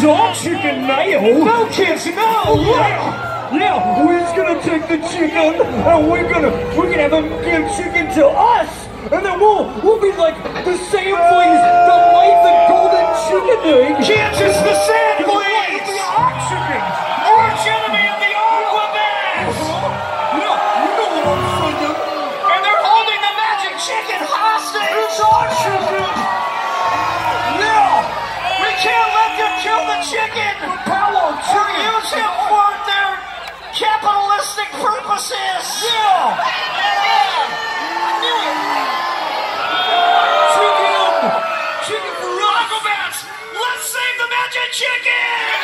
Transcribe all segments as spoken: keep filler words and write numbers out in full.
is our chicken mayo. No, kids, no. Yeah, yeah. We're just gonna take the chicken and we're gonna we're gonna have them give chicken to us, and then we'll we'll be like the same fleas that laid the golden chicken egg. Kids, it's the sand fleas. It's our chicken. Arch enemy of the Aquabats. Yeah, you know what I'm saying. And they're holding the magic chicken hostage. It's our chicken. We can't let them kill the chicken! Power or use him for their capitalistic purposes! Yeah! Chicken! Chicken for Aquabats! Let's save the magic chicken!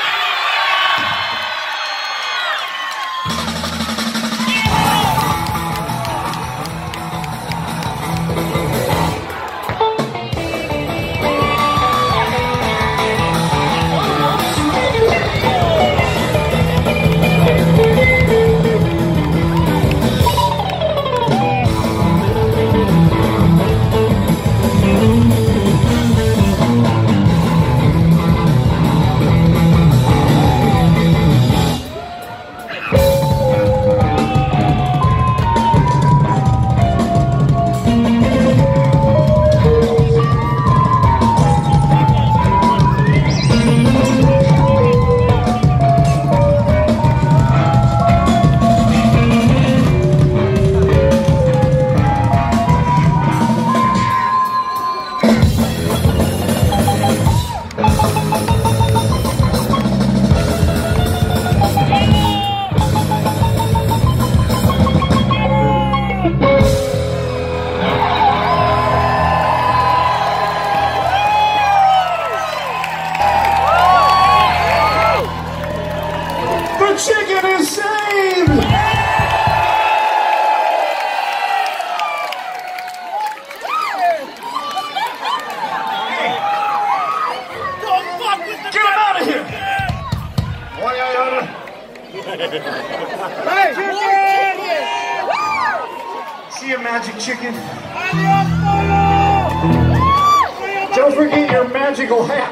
Chicken is saved! Get him out of here! Hey! Chicken! See a magic chicken? Don't forget your magical hat.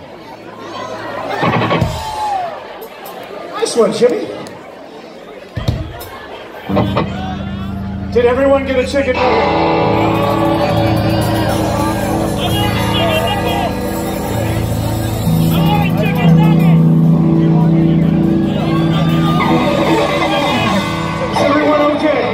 Nice one, Jimmy. Did everyone get a chicken nugget? Is everyone okay?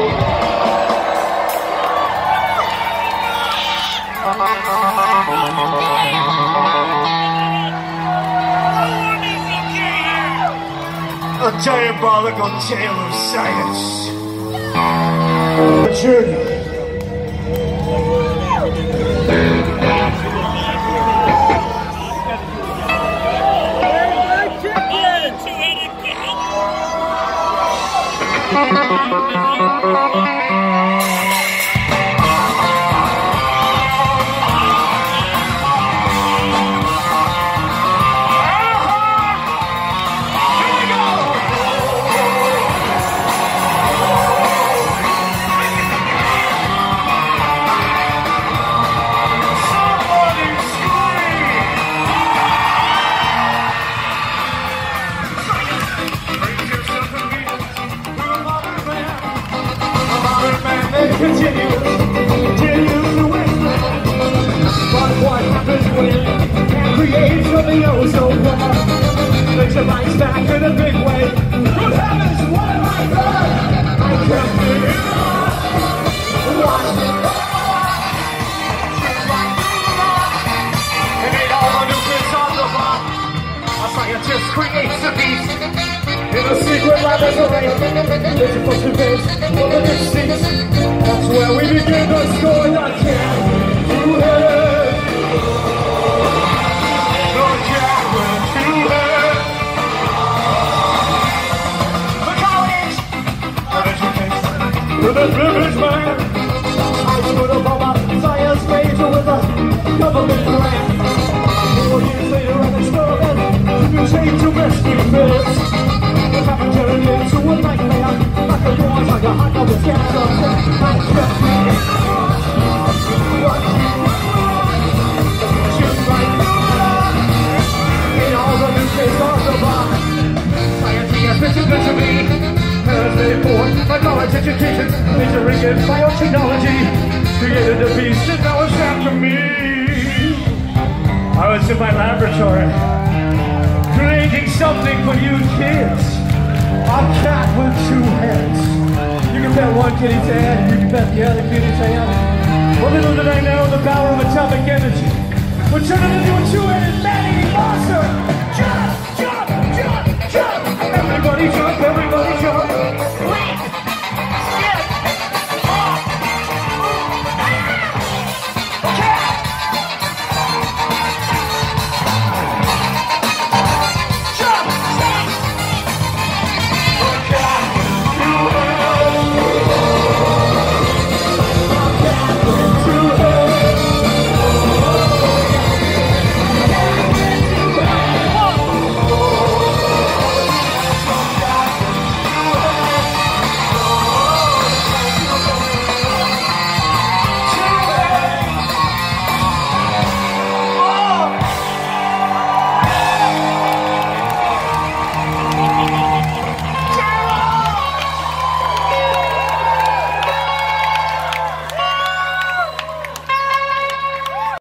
A diabolical tale of science. A journey. Continue, continue to win. But what happens when it creates from the ozone law? Makes a bounce back in a big way. Good heavens, what have I done? I can't figure it out. Watch it. It ain't all the nucleus on the bomb. A scientist creates a beast. In a secret laboratory, there's a first base of the distance. That's where we begin to score the cannon to head. The cannon to head. The college of education. With a village man. I stood above a science major with a government grant. Four years later, an experiment to change to rescue Phillips. It happened turned into a nightmare. Like a war, like a hot dog with gas. born. My knowledge, education, majoring in biotechnology. Created a beast and now it's after me. I was in my laboratory, creating something for you kids. A cat with two heads. You can bet one kitty's head, you can bet the other kitty's head. Well, little did I know the power of atomic energy would turn it into a two-headed man-eating monster.